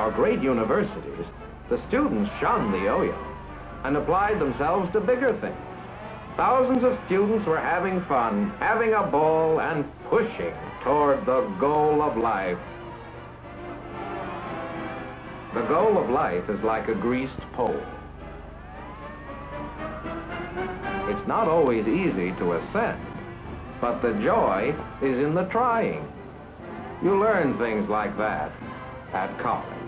our great universities, the students shunned the yo-yo and applied themselves to bigger things. Thousands of students were having fun, having a ball, and pushing toward the goal of life. The goal of life is like a greased pole. It's not always easy to ascend, but the joy is in the trying. You learn things like that at college.